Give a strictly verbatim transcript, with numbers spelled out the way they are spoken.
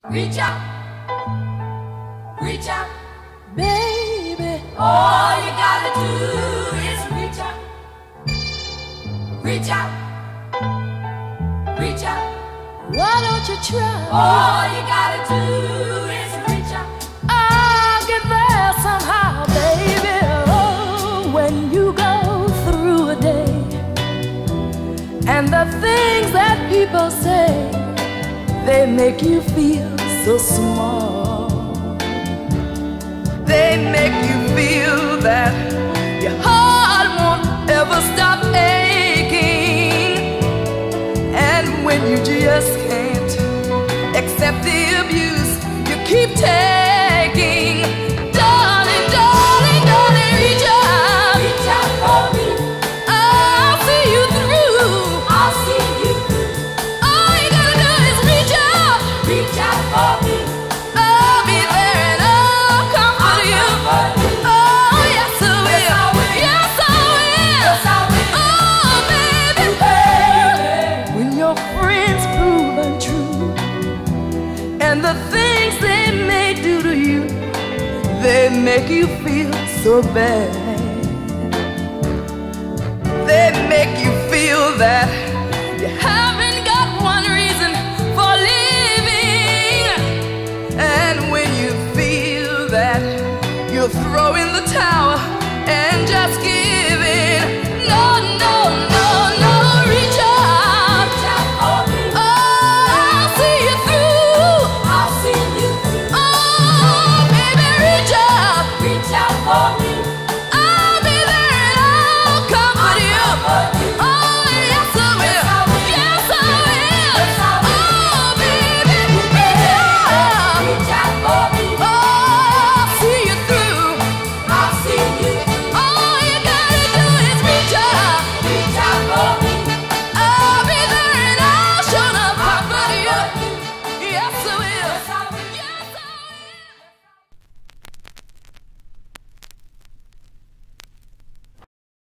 Reach out, reach out, baby. all you gotta do is reach out, reach out, reach out. Why don't you try? All you gotta do is reach out. I'll get there somehow, baby. Oh, when you go through a day and the things that people say, they make you feel so small. They make you feel that your heart won't ever stop aching. And when you just can't accept the abuse you keep taking, darling, darling, darling, reach out. Reach out for me, I'll see you through. I'll see you through. All you gotta do is reach out. Reach out for me, I'll be there and I'll comfort you. comfort you. Oh, yes I will. Yes, I will. Yes, I will. Yes, I will. Oh, baby, Baby, when your friends prove untrue and the things they may do to you, they make you feel so bad.